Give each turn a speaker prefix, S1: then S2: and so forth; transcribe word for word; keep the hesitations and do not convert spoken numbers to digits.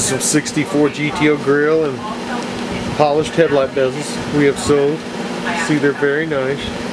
S1: some sixty-four G T O grill and polished headlight bezels we have sold. See, they're very nice.